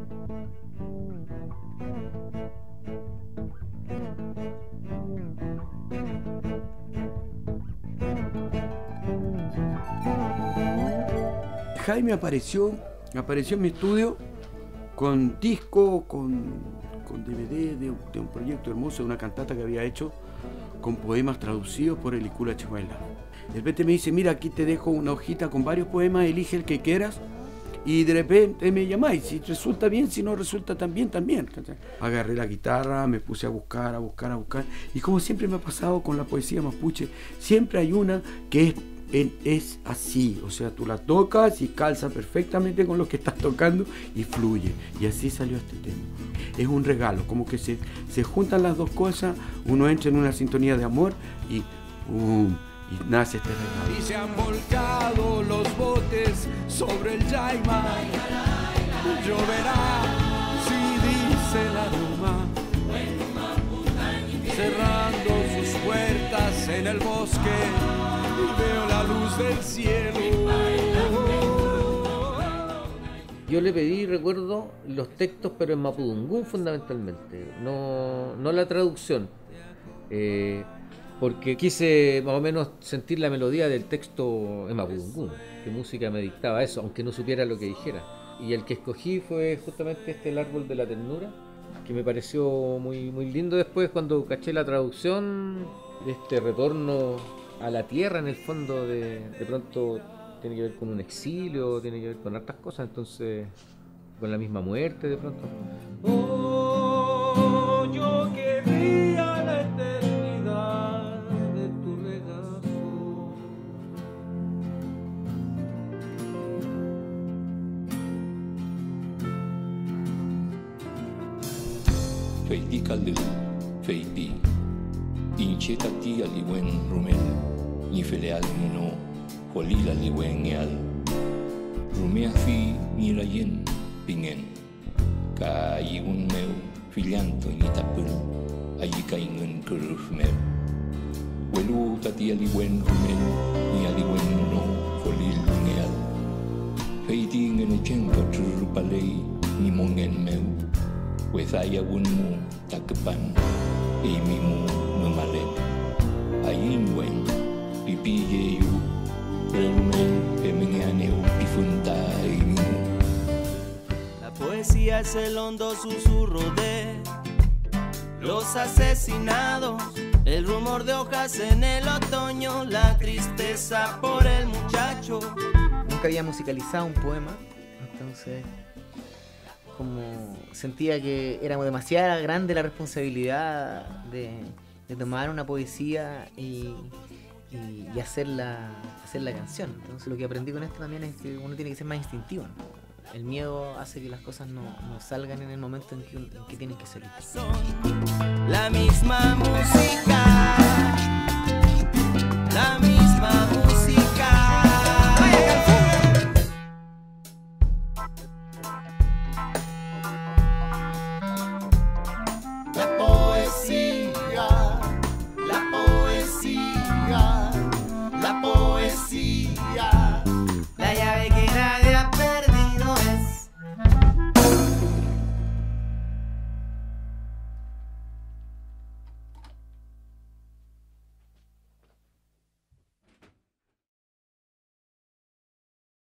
Jaime apareció en mi estudio con disco, con DVD de un proyecto hermoso, de una cantata que había hecho con poemas traducidos por el Icula Chihuahua. De repente me dice, mira, aquí te dejo una hojita con varios poemas, elige el que quieras y de repente me llamáis, si resulta bien, si no resulta también. Agarré la guitarra, me puse a buscar y como siempre me ha pasado con la poesía mapuche, siempre hay una que es así, o sea, tú la tocas y calza perfectamente con lo que estás tocando y fluye, y así salió este tema. Es un regalo, como que se juntan las dos cosas, uno entra en una sintonía de amor y nace este regalo. Y se han volcado los botes sobre el Yaima, lloverá si dice la Roma, cerrando sus puertas en el bosque. Y veo la luz del cielo. Yo le pedí, recuerdo, los textos, pero en mapudungún fundamentalmente, no la traducción, porque quise más o menos sentir la melodía del texto en mapudungún, qué música me dictaba eso, aunque no supiera lo que dijera. Y el que escogí fue justamente El árbol de la ternura, que me pareció muy, muy lindo después cuando caché la traducción, este retorno a la tierra en el fondo, de pronto tiene que ver con un exilio, tiene que ver con hartas cosas, entonces con la misma muerte de pronto. Oh, yo querría la eternidad de tu regazo. Feiti kalil, feiti. Incheta ti aliwen rumel, ni feleal ni no, holila liwen eal. Rumea fi ni rayen, pingen. Ka iun meu, filianto ni tapul, ayi ka ingun kuruf meu. Welu tati aliwen rumel, ni aliwen no, holil ngeal. Feiti ngene chenko trupalei, ni mongen meu. Wethaya wunmu takepan, emimu numalen. Ayinwen, pipiyeyu, relumen, pemenganeu, pifunta emimu. La poesía es el hondo susurro de los asesinados, el rumor de hojas en el otoño, la tristeza por el muchacho. Nunca había musicalizado un poema, entonces como sentía que era demasiado grande la responsabilidad de tomar una poesía y hacer la canción. Entonces lo que aprendí con esto también es que uno tiene que ser más instintivo, ¿no? El miedo hace que las cosas no salgan en el momento en que tienen que salir. La misma música, la misma música.